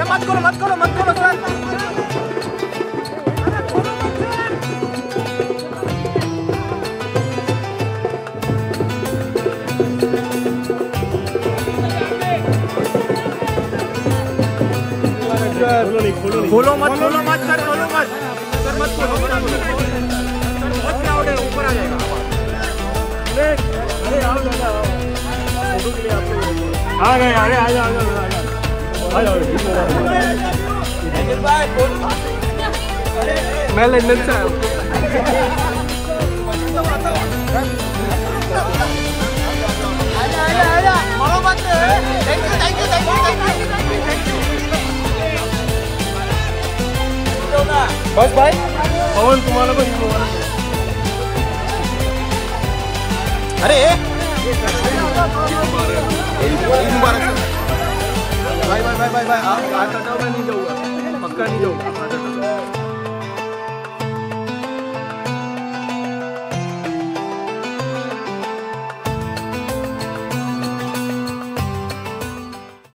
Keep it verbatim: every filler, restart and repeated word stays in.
अरे मत करो मत करो मत करो सर। खोलो मत खोलो मत सर खोलो मत सर मत खोलो बहुत क्राउड है ऊपर आ जाएगा। अरे आओ दादा फोटो के लिए आप आ गए अरे आ जाओ आ जाओ मैं लंदन से आया हूँ। आजा आजा आजा मारो मत। Thank you thank you thank you thank you. बस भाई पवन तुम्हारा बस अरे भाई भाई भाई भाई भाई आप मैं नहीं जाऊँगा पक्का नहीं जाऊँगा।